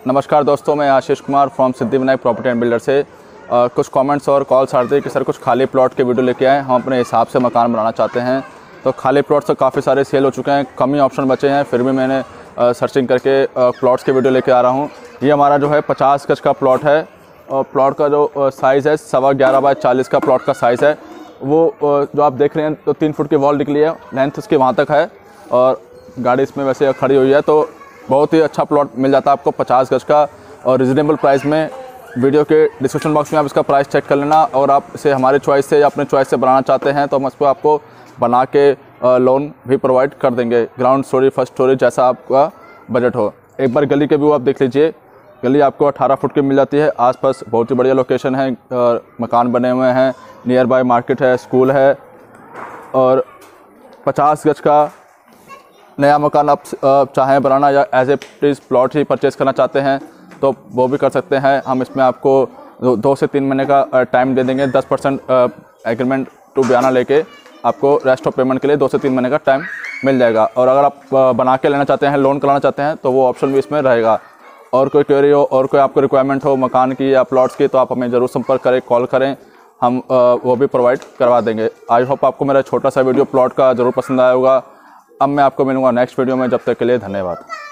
नमस्कार दोस्तों, मैं Ashish Kumar from Siddhivinayak property and builder से कुछ कमेंट्स और कॉल्स आ रहे थे कि सर कुछ खाली प्लॉट के वीडियो लेके आए। हम अपने हिसाब से मकान बनाना चाहते हैं। तो खाली प्लॉट तो काफ़ी सारे सेल हो चुके हैं, कम ही ऑप्शन बचे हैं, फिर भी मैंने सर्चिंग करके प्लॉट्स के वीडियो लेके आ रहा हूँ। ये हमारा जो है 50 गज का प्लॉट है और प्लॉट का जो साइज़ है 11.25 बाय 40 का प्लॉट का साइज़ है। वो जो आप देख रहे हैं तो 3 फुट की वॉल निकली है, लेंथ उसकी वहाँ तक है और गाड़ी इसमें वैसे खड़ी हुई है। तो बहुत ही अच्छा प्लॉट मिल जाता है आपको 50 गज का और रिजनेबल प्राइस में। वीडियो के डिस्क्रिप्शन बॉक्स में आप इसका प्राइस चेक कर लेना और आप इसे हमारे चॉइस से या अपने चॉइस से बनाना चाहते हैं तो हम इसको आपको बना के लोन भी प्रोवाइड कर देंगे, ग्राउंड स्टोरी फर्स्ट स्टोरी जैसा आपका बजट हो। एक बार गली के व्यू आप देख लीजिए, गली आपको 18 फुट की मिल जाती है। आसपास बहुत ही बढ़िया लोकेशन है, मकान बने हुए हैं, नियर बाय मार्केट है, स्कूल है और 50 गज का नया मकान आप चाहें बनाना या एज ए प्लॉट ही परचेज़ करना चाहते हैं तो वो भी कर सकते हैं। हम इसमें आपको 2 से 3 महीने का टाइम दे देंगे। 10% एग्रीमेंट टू बयाना लेके आपको रेस्ट ऑफ पेमेंट के लिए 2 से 3 महीने का टाइम मिल जाएगा। और अगर आप बना के लेना चाहते हैं, लोन कराना चाहते हैं तो वो ऑप्शन भी इसमें रहेगा। और कोई क्वेरी हो और कोई आपको रिक्वायरमेंट हो मकान की या प्लॉट्स की तो आप हमें ज़रूर संपर्क करें, कॉल करें, हम वो भी प्रोवाइड करवा देंगे। आई होप आपको मेरा छोटा सा वीडियो प्लॉट का ज़रूर पसंद आया होगा। अब मैं आपको मिलूँगा नेक्स्ट वीडियो में, जब तक के लिए धन्यवाद।